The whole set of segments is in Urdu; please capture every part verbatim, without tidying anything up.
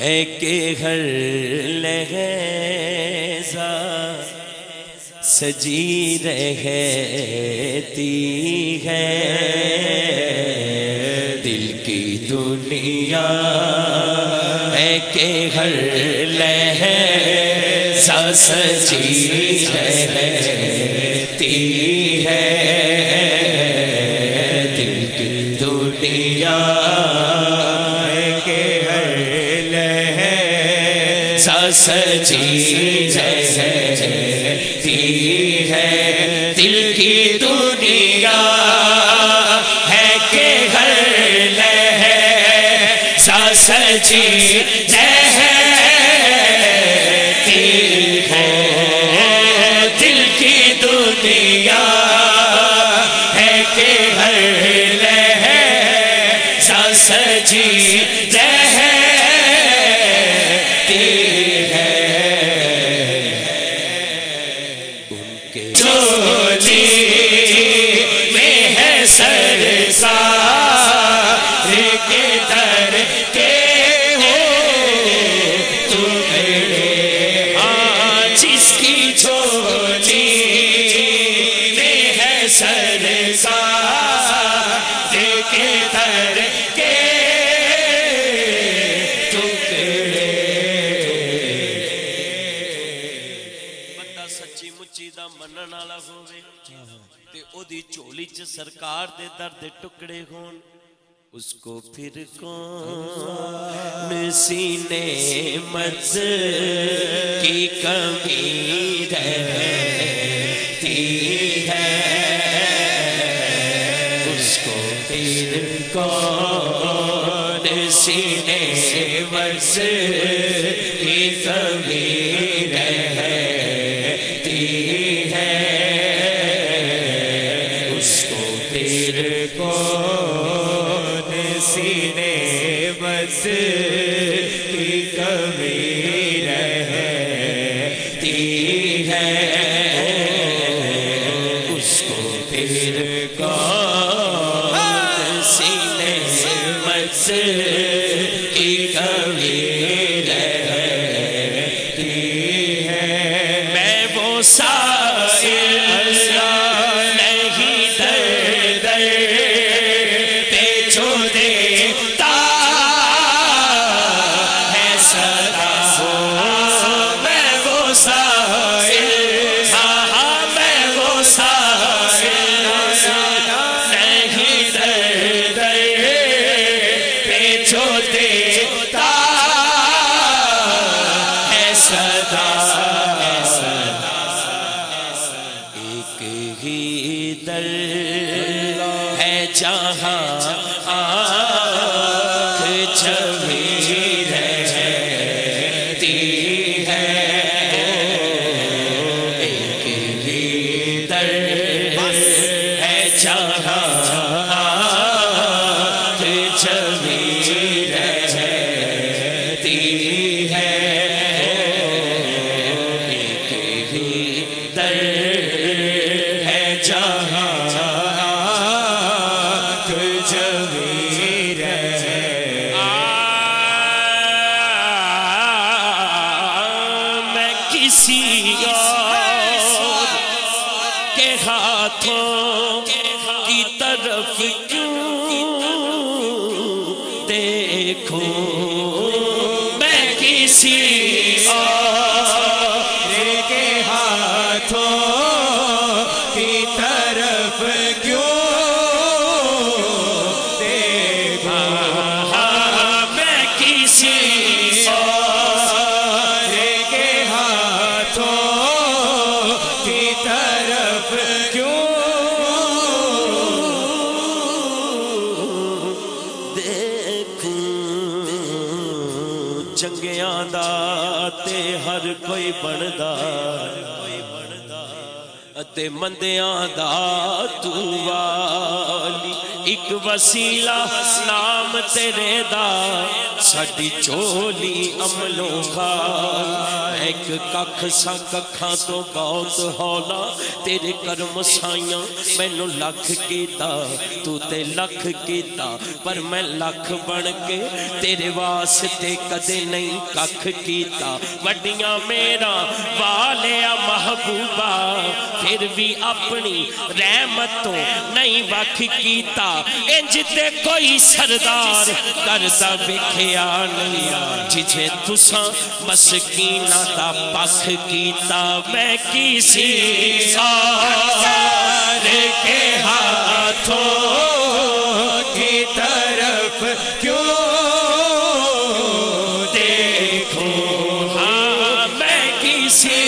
ہے کہ ہر لحظہ سجی رہتی ہے دل کی دنیا ہے کہ ہر لحظہ سجی رہتی ہے دل کی دنیا ہے کہ ہر لحظہ سجی رہتی ہے دل کی دنیا ہے کہ ہر لحظہ سجی رہتی ہے دل کی دنیا ہے کہ ہر لحظہ سجی رہتی ہے چولی میں ہے سرکار کے در کے ہو ٹکڑے جس کی چولی میں ہے سرکار کے در کے ٹکڑے بندہ سچی مچی دا منن والا ہووے تے او دی چولی چ سرکار دے در دے ٹکڑے ہون اس کو پھر کون سی نعمت کی کمی رہتی ہے اس کو پھر کون سی نعمت کی کمی رہتی ہے اس کو پھر کون سی نعمت کی کمی رہتی ہے اس کو پھر کون سی نعمت کی کمی رہتی ہے میں وہ سائل نہیں در در پہ جو دیتا ہے صدا میں وہ سائل ہاں میں وہ سائل نہیں در در پہ جو دیتا ہے صدا ایک ہی در ہے جہاں آنکھ جمی رہتی ہے ایک ہی در ہے جہاں آنکھ جمی رہتی ہے ایک ہی در ہے جہاں میں کسی اور کے ہاتھوں کی طرف کیوں دیکھوں میں کسی اور کے ہاتھوں کی طرف کیوں چنگیاں دا تے ہر کوئی بندا تے مندیاں دا تو والی ایک وسیلہ نام تیرے دا ساڈی چولی عملوں خال ایک ککھ سا ککھاں تو بہت ہولا تیرے کرم سائیاں مینوں لکھ کیتا تو تے لکھ کیتا پر میں لکھ بن کے تیرے واسطے کدے نہیں ککھ کیتا وڈیاں میرا والیا محبوبہ پھر بھی اپنی رحمتوں نہیں وکھ کیتا انج تے کوئی سردار کردا ویکھیا نہیں ججھے تساں مسکینہ دا پکھ کیتا میں کسی اور کے ہاتھوں کی طرف کیوں دیکھوں ہاں میں کسی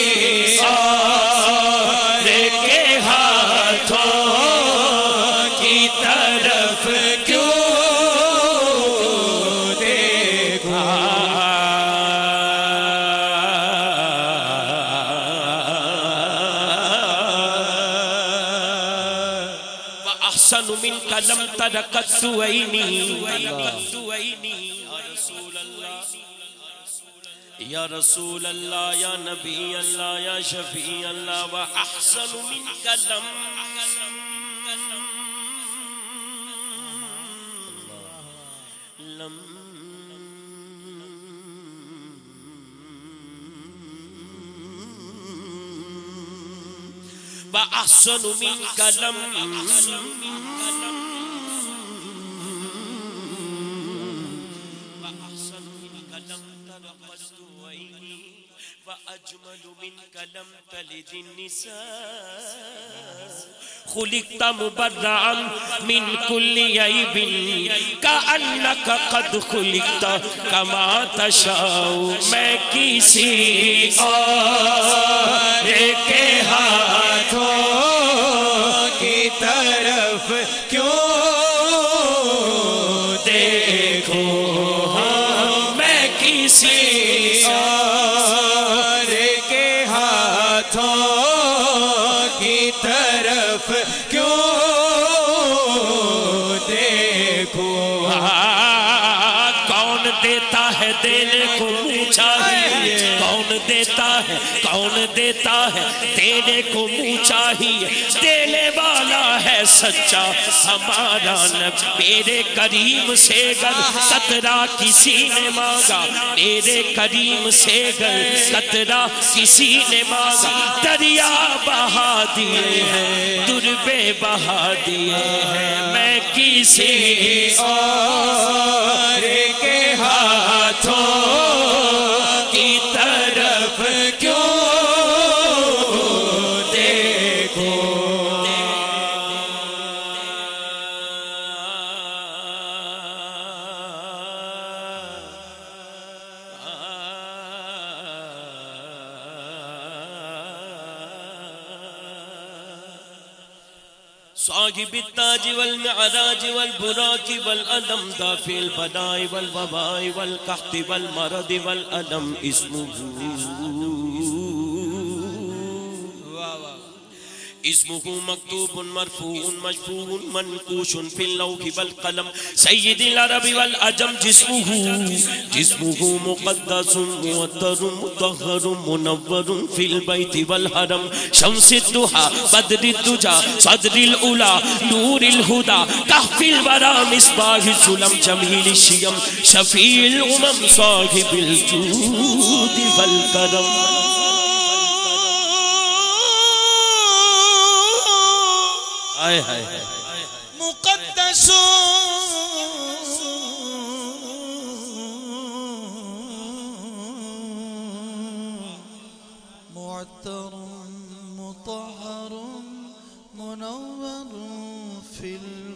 اور کے ہاتھوں کی طرف کیوں دیکھوں وَأَحْسَنُ مِنْكَ لَمْ تَرَكَتُ عَيْنِي یا رسول اللہ یا نبی اللہ یا شفیع اللہ وَأَحْسَنُ مِنْكَ لَمْ لم وَأَحْسَنُ مِنْكَ لَمْ وَأَحْسَنُ مِنْكَ لَمْ تَرَقَتُ عَيْنِي وَأَجْمَلُ مِنْكَ لَمْ تَلِدِ النِّسَاءُ خُلِقْتَ مُبَرَّعًا مِنْ كُلِّ عَيْبٍ كَأَنَّكَ قَدْ خُلِقْتَ كَمَا تَشَاءُ میں کسی اور کے ہاتھوں کی طرف کیوں دیکھوں میں کسی اور کے ہاتھوں کی طرف کیوں دیکھوں کون دیتا ہے دینے کو منہ چاہیے کون دیتا ہے کون دیتا ہے دینے کو منہ چاہیے دینے والا ہے سچا ہمارا نبی میرے کریم سے گر قطرہ کسی نے مانگا میرے کریم سے گر قطرہ کسی نے مانگا دریا بہا دیے ہیں دربے بہا دیے ہیں میں کسی اور کے ہاتھوں کی طرف کیوں دیکھوں صاحب التاج والمعراج والبراق والألم دافع البلاء والوباء والقحط والمرض والألم اسمه اسمه مكتوب مرفوع مشفوع منقوش في اللوح والقلم سيد العرب والعجم جسمه جسمه مقدس موتر مطهر منور في البيت والحرم شمس الضحى بدر الدجى صدر الأولى نور الهدى كهف الورى مصباح الظلم جميل الشيم شفيع الأمم صاحب الجود والكرم آئے آئے مقدس معطر مطهر منور في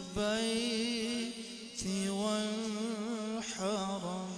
البيت والحرم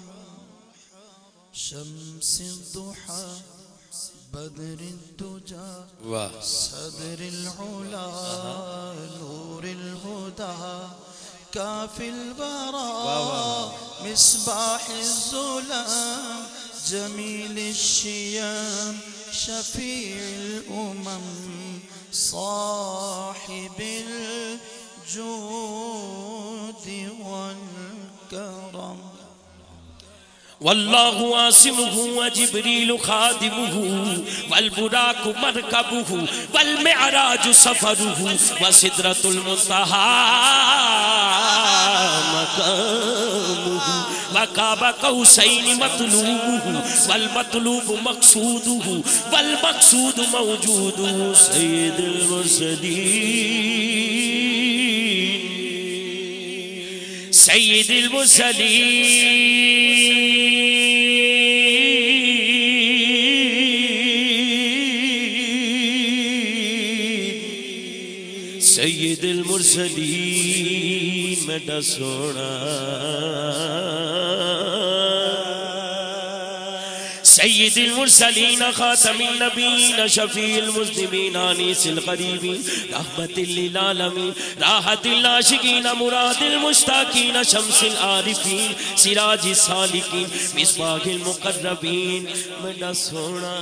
شمس الضحى بدر الدجى صدر العلا نور الهدى كافي الورى مصباح الظلام جميل الشيام شفيع الأمم صاحب الجود والكرم واللہ عاصمہ وجبریل خادمہ والبراق مرکبہ والمعراج سفرہ وسدرۃ المنتہی مقامہ وقاب قوسین مطلوبہ والمطلوب مقصودہ والمقصود موجودہ سید المرسلین سید المرسلین سید المرسلین میڈا سونا سید المرسلین خاتم النبیین شفیع المذنبین انیس الغریبین رحمت للعالمین راحت العاشقین مراد المشتاقین شمس العارفین سراج السالکین مصباح المقربین میڈا سونا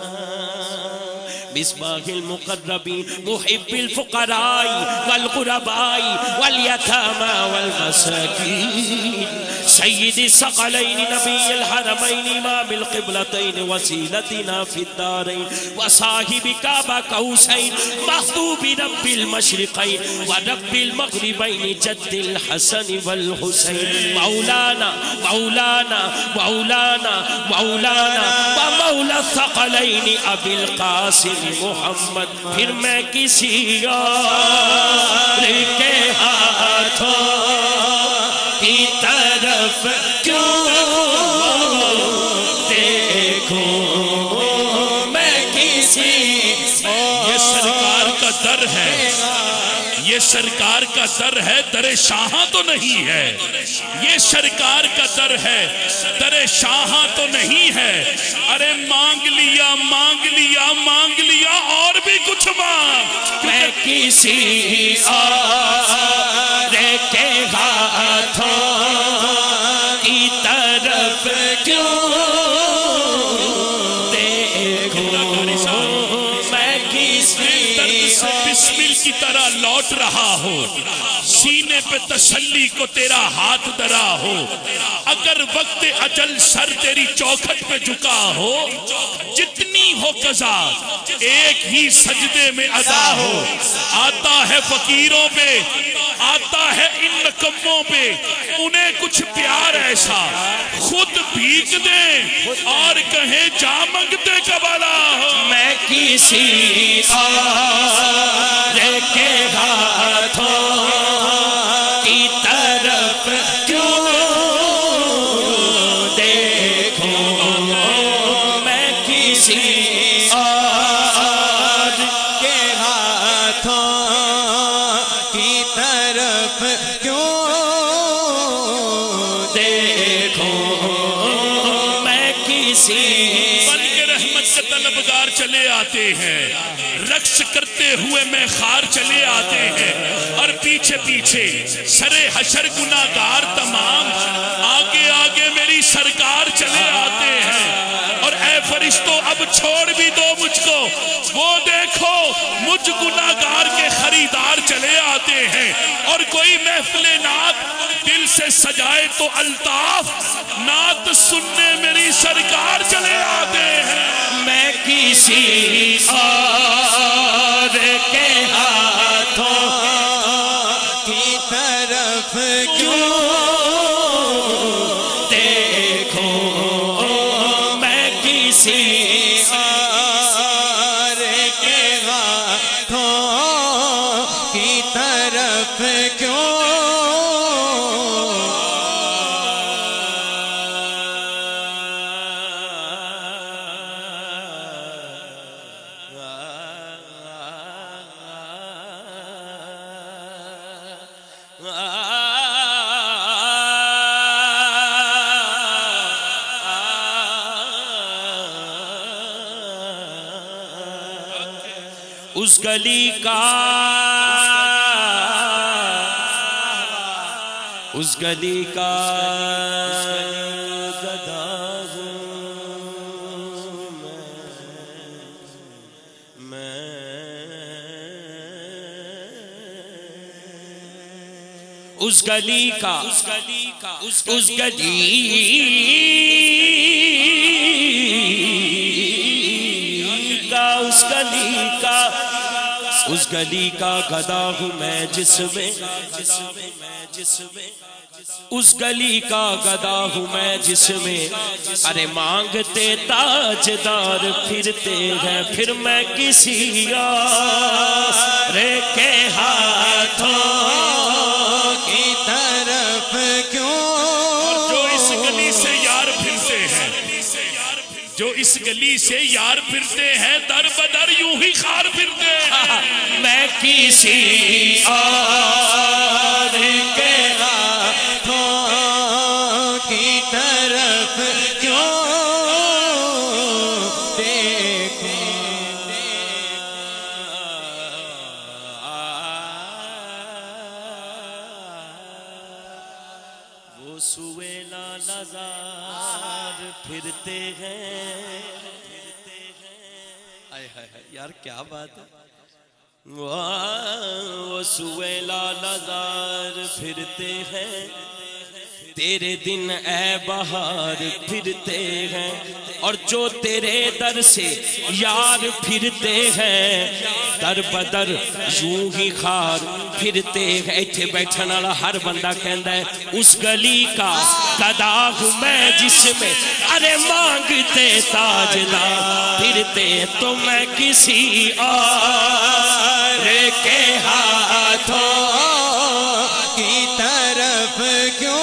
مصباح المقربین محب الفقراء والغرباء والیتامى والمساکین سید الثقلین نبی الحرمین امام القبلتین وسیلتنا فی الدارین وصاحب کعبہ قوسین محبوب رب المشرقین ورب المغربین جد الحسن والحسین مولانا مولانا مولانا مولانا ومولا الثقلین ابی القاسم محمد پھر میں کسی اور کے ہاتھوں کی طرف کیوں دیکھوں میں کسی یہ سرکار کا در ہے یہ سرکار کا در ہے در شاہاں تو نہیں ہے یہ سرکار کا در ہے در شاہاں تو نہیں ہے ارے مانگ لیا مانگ لیا مانگ لیا اور بھی کچھ مانگ میں کسی اور کے ہاتھوں کی طرف کیوں دیکھوں میں کسی بسمل کی طرح لوٹ رہا ہو سینے پہ تسلی کو تیرا ہاتھ درا ہو اگر وقت اجل سر تیری چوکھٹ پہ جھکا ہو جتنی ہو قضا ایک ہی سجدے میں ادا ہو آتا ہے فقیروں پہ آتا ہے ان نکموں پہ انہیں کچھ پیار ایسا خود بھیگ دیں اور کہیں جا منگتے کبالا ہو میں کسی اور کے ہاتھوں کی طرف کیوں دیکھوں میں کسی اور کے ہاتھوں کی طرف کیوں دیکھوں میں کسی بن کے رحمت کے طلبگار چلے آتے ہیں رقص کرتے ہوئے میں خار چلے آتے ہیں اور پیچھے پیچھے سرے حشر گناہگار تمام آگے آگے میری سرکار چلے آتے ہیں اور اے فرشتوں اب چھوڑ بھی دو مجھ کو وہ دیکھو مجھ گناہگار کے خریدار چلے آتے ہیں اور کوئی محفل نعت دل سے سجائے تو الطاف نعت سننے میری سرکار چلے آتے ہیں میں کسی اور کے ہاتھوں کی طرف کیوں دیکھوں میں کسی اور کے ہاتھوں کی طرف کیوں اس گلی کا اس گلی کا گدھا ہوں میں اس گلی کا اس گلی کا اس گلی کا اس گلی کا اس گلی کا گدا ہوں میں جس میں جس میں اس گلی کا گدا ہوں میں جس میں ارے مانگتے تاجدار پھرتے ہیں پھر میں کسی اور کے ہاتھوں کی طرف کیوں جو اس گلی سے یار پھرتے ہیں جو اس گلی سے یار پھرتے ہیں در بدر یوں ہی خار پھرتے ہیں میں کسی اور کے کی طرف کیوں دیکھیں وہ سوئے لالزار پھرتے ہیں یار کیا بات ہے وہ سوئے لالزار پھرتے ہیں تیرے دن اے بہار پھرتے ہیں اور جو تیرے در سے یار پھرتے ہیں در بدر یوں ہی خار پھرتے ہیں ایتھے بیٹھن والا ہر بندہ کہندا ہے اس گلی کا گدا ہوں میں جس میں ارے مانگتے تاجدار پھرتے تو میں کسی اور کے ہاتھوں کی طرف کیوں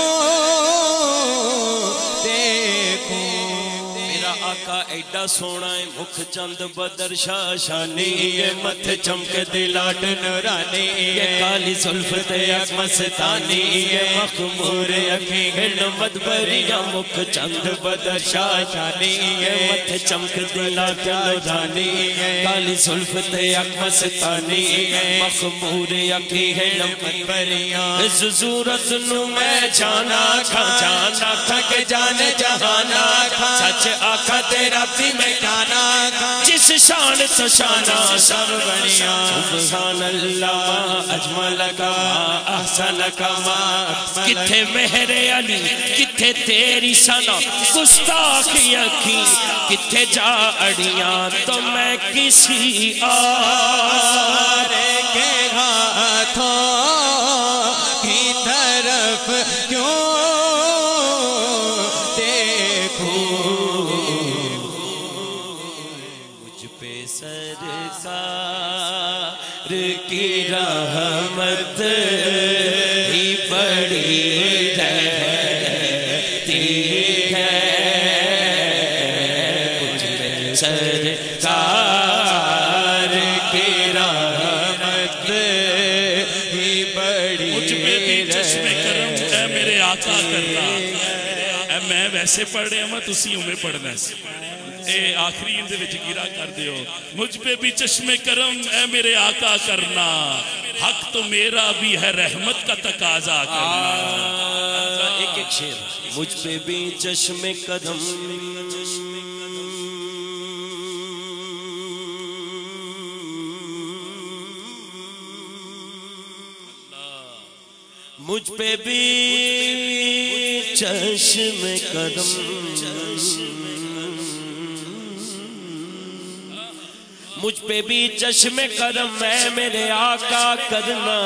ایڈا سونا ہے مکھ چند بدر شاہ شانی ہے متھ چمک دلاٹ نورانی ہے کالی زلفت اک مستانی ہے مخمور اکھیں نمد بریاں مکھ چند بدر شاہ شانی ہے متھ چمک دلاٹ نورانی ہے کالی زلفت اک مستانی ہے مخمور اکھیں نمد بریاں زورت نو میں جانا کھا جانا کھا کہ جان جہانا کھا سچ آقا تیرا بھی میں کانا جس شان تو شانہ سب بنیا سبحان اللہ اجمل کما احسن کما کتھے مہر علی کتھے تیری سنا گستاخی اکھی کتھے جا اڑیاں تو میں کسی اور کے ہاتھوں کی طرف کیوں سرکار کی رحمت ہی بڑی رہتی ہے مجھ پہ سرکار کی رحمت ہی بڑی مجھ پہ بھی چشم کرم اے میرے آقا کرنا اے میں ویسے پڑھ رہے ہوں تسی ہوں میں پڑھنا ہے اے آخری اندے وچ گرا کر دیو مجھ پہ بھی چشم کرم اے میرے آقا کرنا حق تو میرا بھی ہے رحمت کا تقاضا کرنا ایک ایک شیر مجھ پہ بھی چشم کرم مجھ پہ بھی چشم کرم مجھ پہ بھی چشم کرم میں میرے آقا کرنا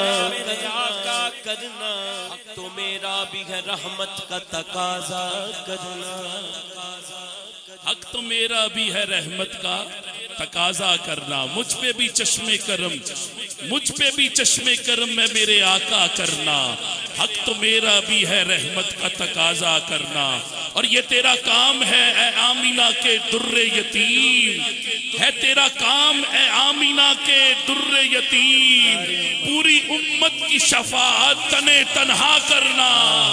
تو میرا بھی ہے رحمت کا تقاضا کرنا حق تو میرا بھی ہے رحمت کا تقاضا کرنا مجھ پہ بھی چشم کرم مجھ پہ بھی چشم کرم میں میرے آقا کرنا حق تو میرا بھی ہے رحمت کا تقاضا کرنا اور یہ تیرا کام ہے اے آمینہ کے در یتیم ہے تیرا کام اے آمینہ کے در یتیم پوری امت کی شفاعت تنے تنہا کرنا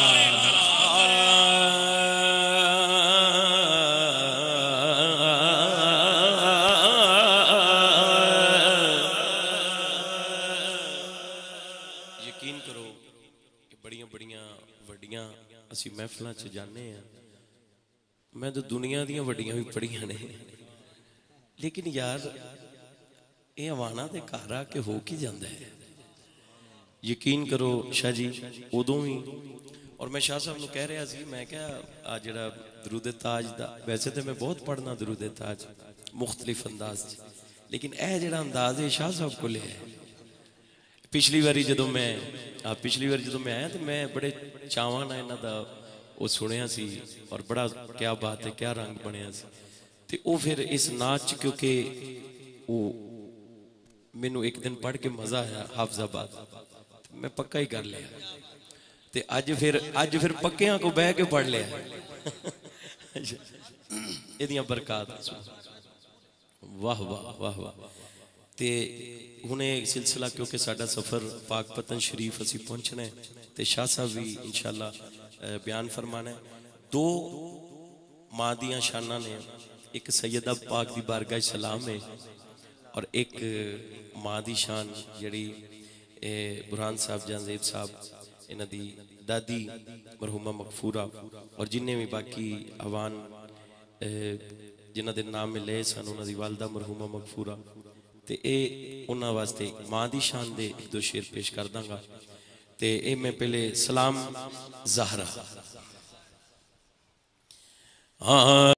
یقین کرو کہ بڑیاں بڑیاں وڈیاں اسی محفلہ چ جانے ہیں میں تو دنیا دیاں وڈیاں بھی پڑھیاں نے لیکن یار یہ اوانا دے کارا کہ ہو کی جاندہ ہے یقین کرو شاہ جی ادوں ہی اور میں شاہ صاحب نو کہہ رہا سی میں کہا آ جڑا درود تاج دا ویسے تو میں بہت پڑھنا درود تاج مختلف انداز لیکن اے جڑا انداز ہے شاہ صاحب کو لے ہے پچھلی باری جدوں میں پچھلی باری جدوں میں آیا تو میں بڑے چاواں نال انہاں دا وہ سنیا سی اور بڑا کیا بات ہے کیا رنگ بنیا سی تے او پھر اس ناچ کیونکہ وہ مینوں ایک دن پڑھ کے مزہ آیا حافظ آباد میں پکا ہی کر لیا تے اج پھر اج پھر پکیاں کو بہ کے پڑھ لیا ایدیاں برکات واہ واہ واہ واہ تے ہنے سلسلہ کیونکہ ساڈا سفر پاک پتن شریف اسی پہنچنا ہے تے شاہ صاحب بھی انشاءاللہ بیان فرمانا ہے دو ماں دیاں شاناں نے ایک سیدہ پاک دی بارگاہ سلام ہے اور ایک ماں دی شان جڑی برہان صاحب جان زیب صاحب انہاں دی دادی مرحومہ مغفورہ اور جنہیں بھی باقی عوان جنہ دے نام میں لے سن انہاں دی والدہ مرحومہ مغفورہ تے اے انہاں واسطے ماں دی شان دے ایک دو شعر پیش کر داں گا تے اے میں پہلے سلام زہرہ